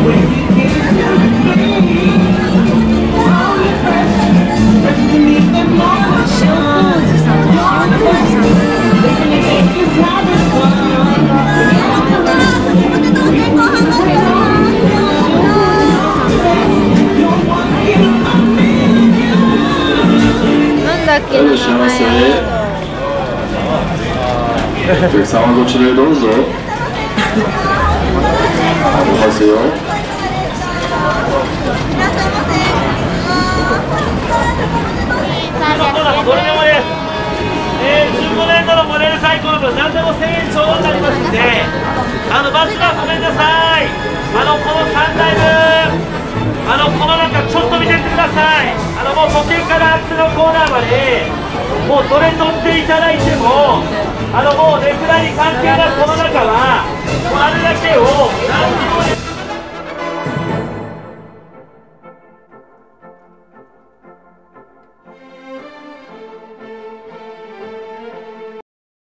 いらっしゃいませ。お客様こちらへどうぞ。ありますよ。 どれでもです。15年度のモデルサイクル分何でも1000円ちょうどになりますんで、バスはごめんなさい。この3台分、この中ちょっと見てってください。もう時計からアップのコーナーまで、もうどれ取っていただいても、もう値札に関係なくこの中は、もうあれだけを